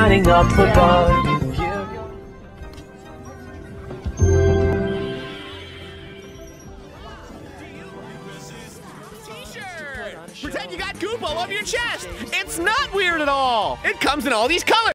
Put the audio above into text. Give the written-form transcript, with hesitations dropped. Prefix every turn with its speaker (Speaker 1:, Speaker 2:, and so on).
Speaker 1: shining up above.
Speaker 2: Pretend you got goop all over your chest. It's not weird at all. It comes in all these colors.